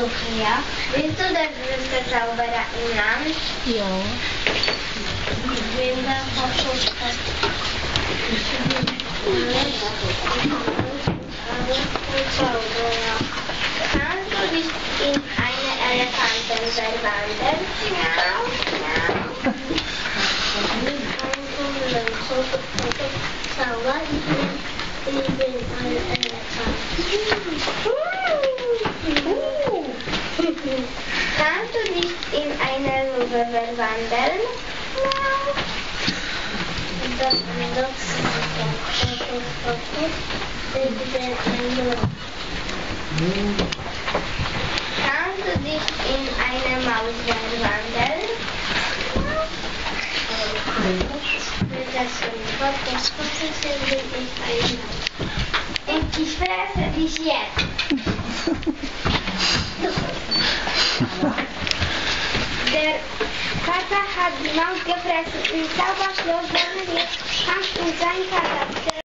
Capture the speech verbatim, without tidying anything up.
Ja. Willst du, dass wir der Zauberer im Land? Ja. Wenn der Hochschulstadt Zauberer. Kannst du dich in eine Elefanten verwandeln? Ja. Ja. Zauber, ich bin ein Elefant. Kannst du dich in eine Löwe verwandeln? Ja. Das ist Kannst du dich in eine Maus verwandeln? Und ich fresse dich jetzt. Der Vater hat die Maus gefressen. Im Zauberschloss werden jetzt Hans und sein Vater.